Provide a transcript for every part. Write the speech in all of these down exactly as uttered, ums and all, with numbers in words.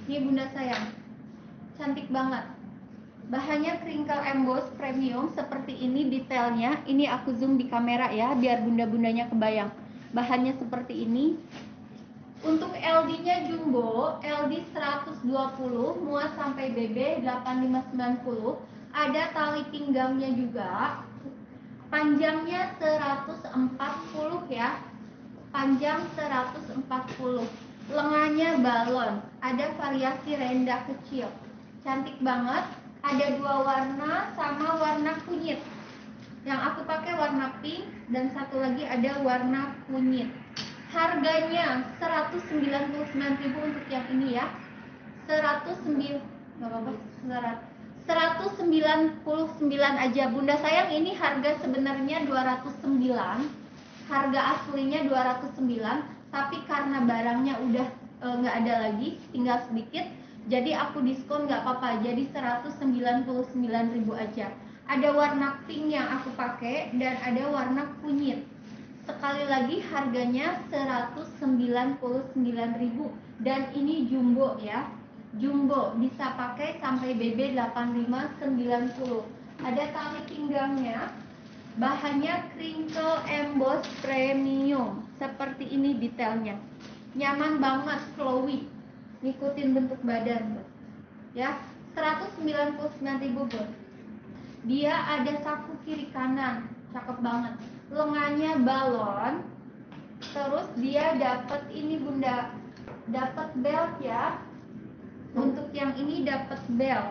Ini bunda sayang, cantik banget. Bahannya crinkle emboss premium seperti ini detailnya. Ini aku zoom di kamera ya, biar bunda-bundanya kebayang. Bahannya seperti ini. Untuk L D-nya jumbo, L D seratus dua puluh, muat sampai B B delapan lima sembilan nol. Ada tali pinggangnya juga. Panjangnya seratus empat puluh ya. Panjang seratus empat puluh. Lengannya balon. Ada variasi renda kecil. Cantik banget. Ada dua warna sama warna kunyit. Yang aku pakai warna pink dan satu lagi ada warna kunyit. Harganya seratus sembilan puluh sembilan ribu untuk yang ini ya. seratus sembilan nggak apa-apa, seratus sembilan puluh sembilan aja. Bunda sayang, ini harga sebenarnya dua ratus sembilan. Harga aslinya dua ratus sembilan, tapi karena barangnya udah nggak e, ada lagi, tinggal sedikit, jadi aku diskon nggak apa-apa. Jadi seratus sembilan puluh sembilan ribu aja. Ada warna pink yang aku pakai dan ada warna kunyit. Sekali lagi harganya seratus sembilan puluh sembilan ribu dan ini jumbo ya. Jumbo bisa pakai sampai B B delapan lima sembilan nol. Ada tali pinggangnya. Bahannya crinkle emboss premium. Seperti ini detailnya. Nyaman banget, flowy. Ngikutin bentuk badan, ya. seratus sembilan puluh sembilan ribu, Bos. Dia ada saku kiri kanan, cakep banget. Lengannya balon. Terus dia dapat ini bunda, dapat belt ya. Untuk yang ini dapat belt.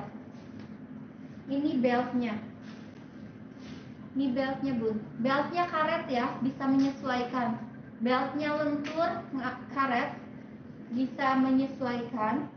Ini beltnya. Ini beltnya bun. Beltnya karet ya, bisa menyesuaikan. Beltnya lentur, karet, bisa menyesuaikan.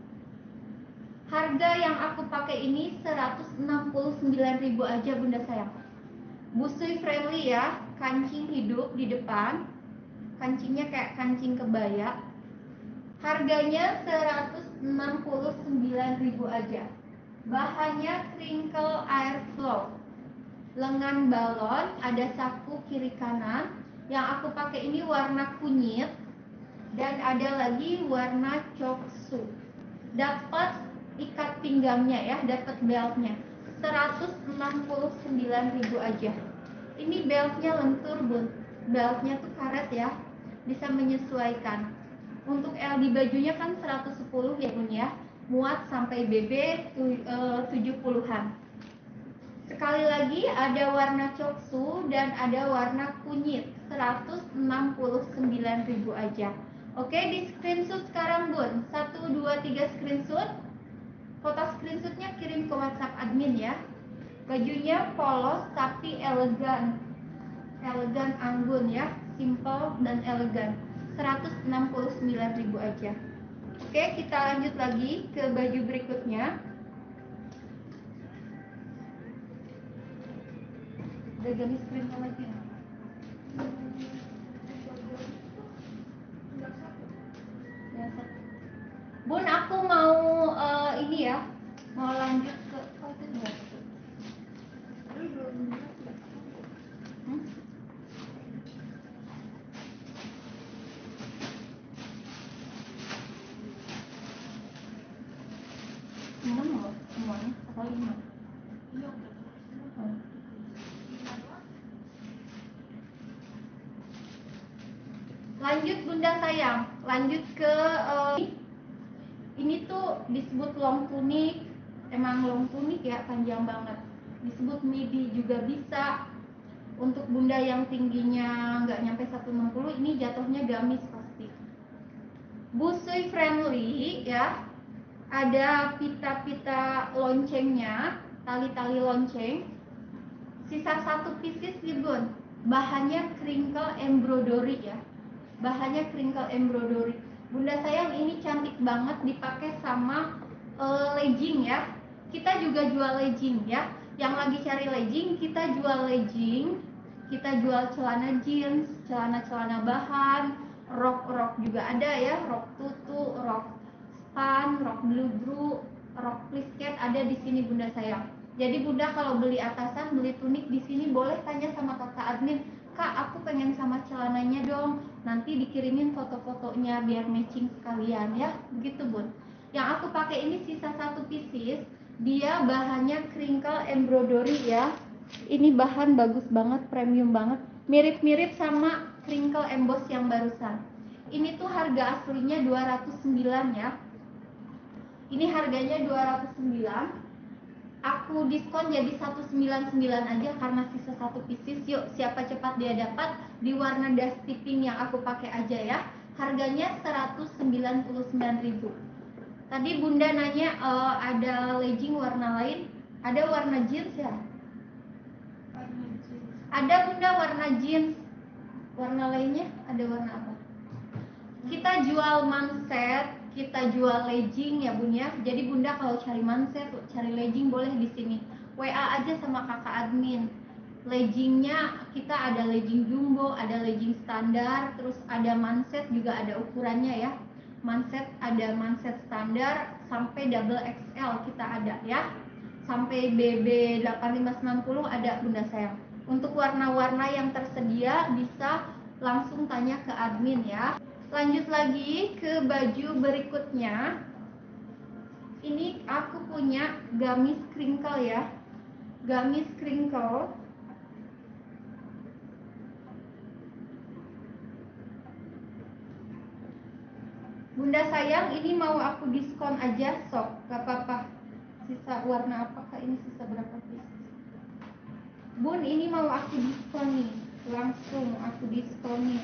Harga yang aku pakai ini seratus enam puluh sembilan ribu aja bunda sayang. Busui friendly ya, kancing hidup di depan. Kancingnya kayak kancing kebaya. Harganya seratus enam puluh sembilan ribu aja. Bahannya crinkle airflow. Lengan balon, ada saku kiri kanan. Yang aku pakai ini warna kunyit dan ada lagi warna coksu. Dapat ikat pinggangnya ya, dapat beltnya. seratus enam puluh sembilan ribu aja. Ini beltnya lentur bun. Beltnya tuh karet ya, bisa menyesuaikan. Untuk L D bajunya kan seratus sepuluh ya bun ya, muat sampai B B tujuh puluhan. Sekali lagi ada warna coksu dan ada warna kunyit. Seratus enam puluh sembilan ribu aja. Oke, di screenshot sekarang bun. Satu, dua, tiga screenshot. Foto screenshotnya kirim ke WhatsApp admin ya. Bajunya polos tapi elegan. Elegan anggun ya, simple dan elegan. Seratus enam puluh sembilan ribu aja. Oke, kita lanjut lagi ke baju berikutnya. Udah ganti screennya lagi ya? Bun, aku mau uh, ini ya, mau lanjut ke oh, itu enggak. Hmm? enam loh semuanya atau lima? Hmm. Lanjut bunda sayang, lanjut ke uh, ini tuh disebut long tunic. Emang long tunic ya, panjang banget. Disebut midi juga bisa. Untuk bunda yang tingginya nggak nyampe seratus enam puluh, ini jatuhnya gamis pasti. Busui friendly ya. Ada pita-pita loncengnya, tali-tali lonceng. Sisa satu pieces nih bun. Bahannya crinkle embroidery ya. Bahannya crinkle embroidery. Bunda sayang, ini cantik banget dipakai sama uh, legging ya. Kita juga jual legging ya. Yang lagi cari legging, kita jual legging. Kita jual celana jeans, celana-celana bahan, rok-rok juga ada ya, rok tutu, rok span, rok bludru, rok plisket ada di sini bunda sayang. Jadi bunda kalau beli atasan, beli tunik di sini boleh tanya sama kakak admin. Kak, aku pengen sama celananya dong. Nanti dikirimin foto-fotonya biar matching sekalian ya. Begitu bun. Yang aku pakai ini sisa satu pieces. Dia bahannya crinkle embroidery ya. Ini bahan bagus banget, premium banget. Mirip-mirip sama crinkle emboss yang barusan. Ini tuh harga aslinya dua ratus sembilan ya. Ini harganya dua ratus sembilan. Aku diskon jadi seratus sembilan puluh sembilan aja karena sisa satu pieces. Yuk, siapa cepat dia dapat di warna dusty pink yang aku pakai aja ya. Harganya seratus sembilan puluh sembilan ribu. Tadi Bunda nanya uh, ada legging warna lain, ada warna jeans ya? Warna jeans. Ada Bunda warna jeans. Warna lainnya ada warna apa? Kita jual manset, kita jual legging ya Bun ya. Jadi Bunda kalau cari manset, cari legging boleh di sini. W A aja sama kakak admin. Leggingnya kita ada legging jumbo, ada legging standar, terus ada manset juga ada ukurannya ya. Manset ada manset standar sampai double X L kita ada ya. Sampai B B delapan lima sembilan nol ada Bunda sayang. Untuk warna-warna yang tersedia bisa langsung tanya ke admin ya. Lanjut lagi ke baju berikutnya. Ini aku punya gamis crinkle ya. Gamis crinkle. Bunda sayang, ini mau aku diskon aja, sok, gak apa-apa. Sisa warna apakah ini sisa berapa piece? Bun, ini mau aku diskon nih, langsung aku diskonin.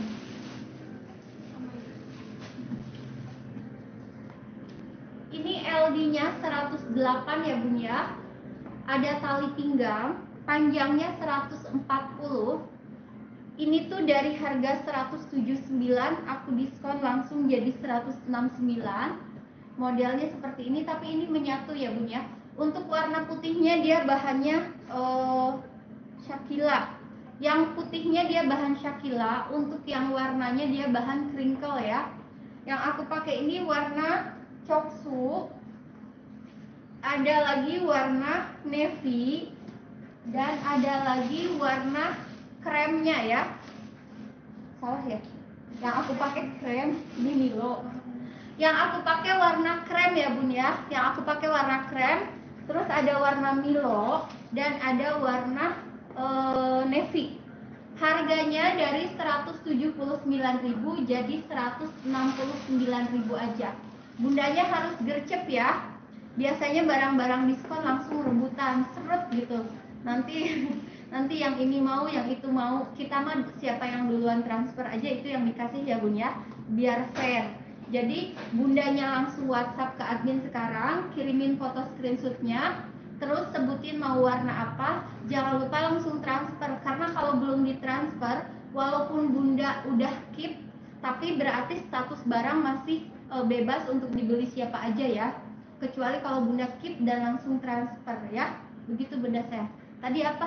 Ini L D-nya seratus delapan ya Bun ya. Ada tali pinggang, panjangnya seratus empat puluh. Ini tuh dari harga seratus tujuh puluh sembilan aku diskon langsung jadi seratus enam puluh sembilan. Modelnya seperti ini, tapi ini menyatu ya Bun ya. Untuk warna putihnya dia bahannya uh, Shakila. Yang putihnya dia bahan Shakila, untuk yang warnanya dia bahan crinkle ya. Yang aku pakai ini warna coksu. Ada lagi warna navy dan ada lagi warna kremnya ya. Salah ya? Yang aku pakai krem ini Milo. Yang aku pakai warna krem ya Bun ya. Yang aku pakai warna krem. Terus ada warna Milo dan ada warna uh, navy. Harganya dari seratus tujuh puluh sembilan ribu jadi seratus enam puluh sembilan ribu aja. Bundanya harus gercep ya. Biasanya barang-barang diskon langsung rebutan, seret gitu. Nanti nanti yang ini mau, yang itu mau. Kita mah siapa yang duluan transfer aja itu yang dikasih ya Bun ya, biar fair. Jadi Bundanya langsung WhatsApp ke admin sekarang, kirimin foto screenshotnya, terus sebutin mau warna apa. Jangan lupa langsung transfer, karena kalau belum ditransfer, walaupun Bunda udah keep, tapi berarti status barang masih e, bebas untuk dibeli siapa aja ya. Kecuali kalau Bunda keep dan langsung transfer ya. Begitu Bunda saya. Tadi apa?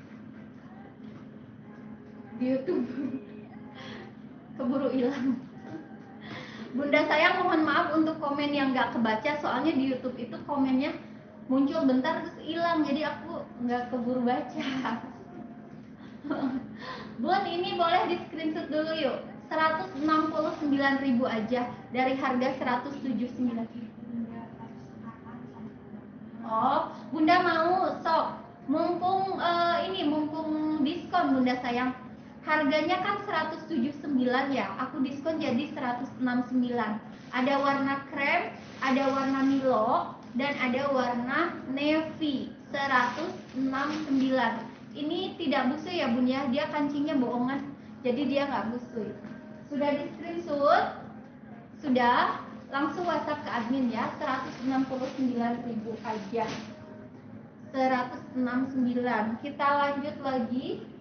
Di YouTube. Keburu hilang. Bunda sayang mohon maaf untuk komen yang gak kebaca, soalnya di YouTube itu komennya muncul bentar terus hilang, jadi aku nggak keburu baca. Bun, ini boleh di screenshot dulu yuk. Seratus enam puluh sembilan ribu aja dari harga seratus tujuh puluh sembilan. Oh, Bunda mau sok. Mumpung uh, ini mumpung diskon Bunda sayang. Harganya kan seratus tujuh puluh sembilan ya. Aku diskon jadi seratus enam puluh sembilan. Ada warna krem, ada warna Milo, dan ada warna navy. Seratus enam puluh sembilan. Ini tidak busui ya Bun ya. Dia kancingnya bohongan. Jadi dia nggak busui. Sudah di screenshot? Sudah. Langsung WhatsApp ke admin ya. Seratus enam puluh sembilan ribu aja. Seratus enam puluh sembilan. Kita lanjut lagi.